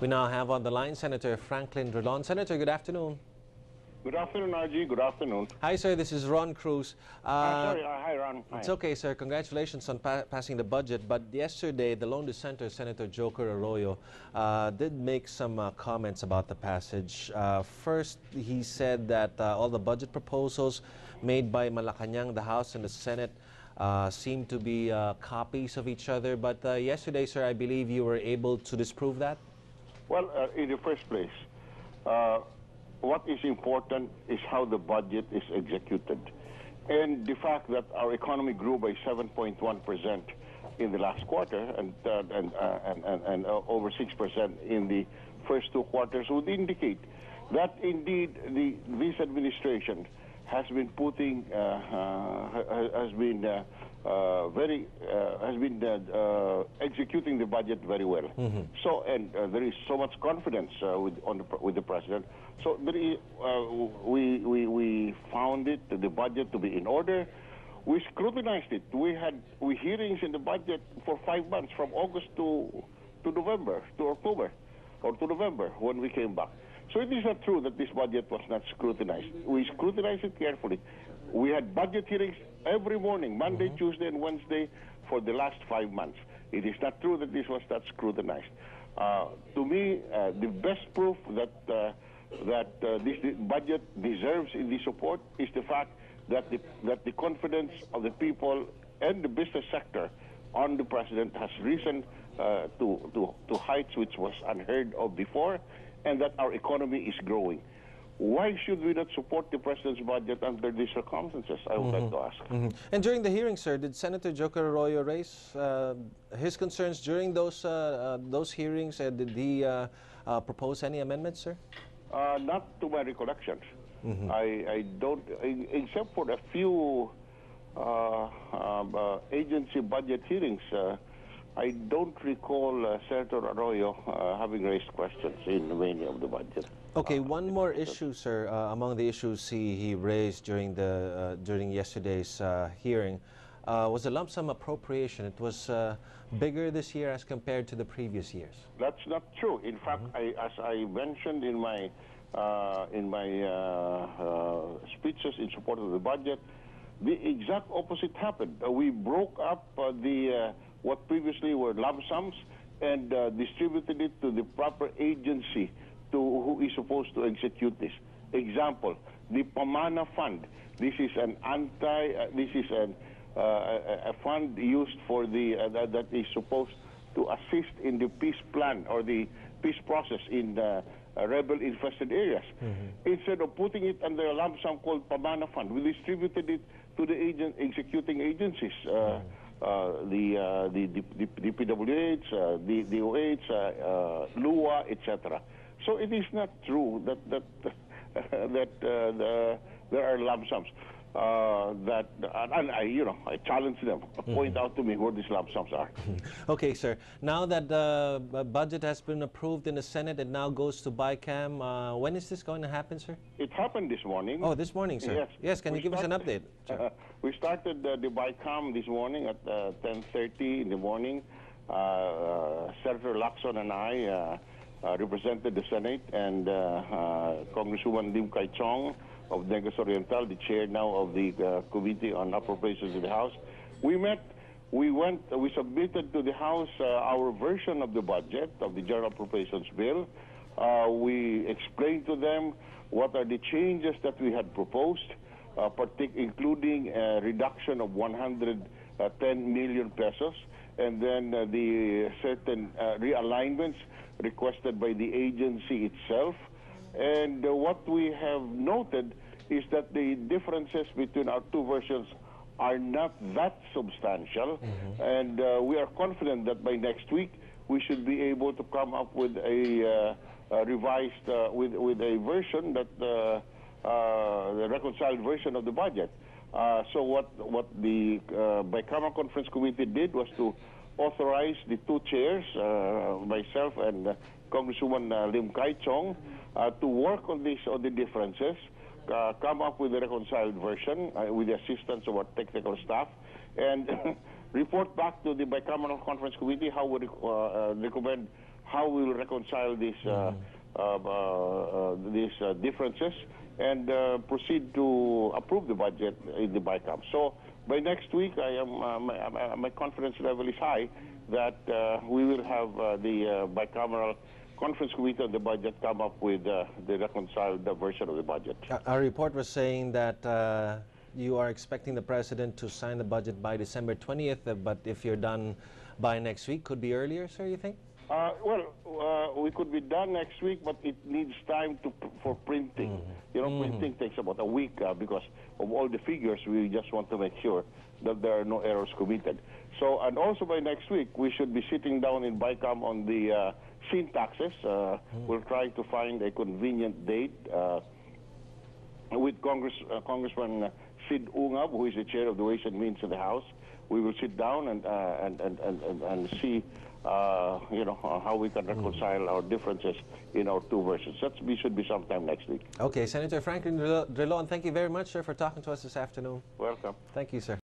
We now have on the line Senator Franklin Drilon. Senator, good afternoon. Good afternoon, RG. Good afternoon. Hi, sir. This is Ron Cruz. Sorry. Hi, Ron. Hi. It's okay, sir. Congratulations on passing the budget. But yesterday, the lone dissenter, Senator Joker Arroyo, did make some comments about the passage. First, he said that all the budget proposals made by Malacanang, the House and the Senate, seem to be copies of each other. But yesterday, sir, I believe you were able to disprove that? Well, in the first place, what is important is how the budget is executed. And the fact that our economy grew by 7.1% in the last quarter and over 6% in the first two quarters would indicate that indeed this administration has been putting executing the budget very well. Mm-hmm. So there is so much confidence with the president. So there is, we found the budget to be in order. We scrutinized it. We had hearings in the budget for 5 months, from August to November, to October, or to November when we came back. So it is not true that this budget was not scrutinized. We scrutinized it carefully. We had budget hearings every morning, Monday, Mm-hmm. Tuesday, and Wednesday for the last 5 months. It is not true that this was not scrutinized. To me, the best proof that this budget deserves in the support is the fact that the confidence of the people and the business sector on the president has risen to heights which was unheard of before, and that our economy is growing. Why should we not support the president's budget under these circumstances, I would like to ask. Mm-hmm. And during the hearing, sir, did Senator Joker Arroyo raise his concerns during those hearings? Did he propose any amendments, sir? Not to my recollections. Mm-hmm. I don't, except for a few agency budget hearings, I don't recall Senator Arroyo having raised questions in many of the budget. Okay, one more issue, sir, among the issues he raised during yesterday's hearing was the lump sum appropriation. It was bigger this year as compared to the previous years. That's not true. In fact, as I mentioned in my speeches in support of the budget, the exact opposite happened. We broke up what previously were lump sums and distributed it to the proper agency who is supposed to execute this. Example, the Pamana Fund. This is a fund used for that is supposed to assist in the peace plan or the peace process in rebel-infested areas. Mm-hmm. Instead of putting it under a lump sum called Pamana Fund, we distributed it to the executing agencies. The PWH, the DOH, LUA, etc. So it is not true that there are lump sums. I challenge them. Point out to me where these lump sums are. Okay, sir. Now that the budget has been approved in the Senate, it now goes to BICAM. When is this going to happen, sir? It happened this morning. Oh, this morning, sir. Yes. Can you give us an update? Sure. We started the BICAM this morning at 10:30 in the morning. Senator Lacson and I represented the Senate, and Congresswoman Lim Kai Chong of Negros Oriental, the chair now of the Committee on Appropriations in the House. We submitted to the House our version of the budget, of the General Appropriations Bill. We explained to them what are the changes that we had proposed, including a reduction of 110 million pesos, and then the certain realignments requested by the agency itself. And what we have noted is that the differences between our two versions are not that substantial, and we are confident that by next week we should be able to come up with a revised, with a version that the reconciled version of the budget. So what the Bicameral Conference Committee did was to authorize the two chairs, myself and Congresswoman Lim Kai Chong, to work on the differences, come up with a reconciled version with the assistance of our technical staff, and report back to the Bicameral Conference Committee how we recommend how we will reconcile these differences and proceed to approve the budget in the BICAM. So by next week, my confidence level is high that we will have the bicameral conference committee on the budget come up with the reconciled version of the budget. Our report was saying that you are expecting the president to sign the budget by December 20th, but if you're done by next week, could be earlier, sir, you think? We could be done next week, but it needs time for printing. You know, printing takes about a week because of all the figures. We just want to make sure that there are no errors committed. So, and also by next week, we should be sitting down in BICAM on the sin taxes. We're trying to find a convenient date with Congressman Sid Ungab, who is the chair of the Ways and Means in the House. We will sit down and see how we can reconcile our differences in our two versions. That should be sometime next week. Okay, Senator Franklin Drilon, thank you very much, sir, for talking to us this afternoon. Welcome. Thank you, sir.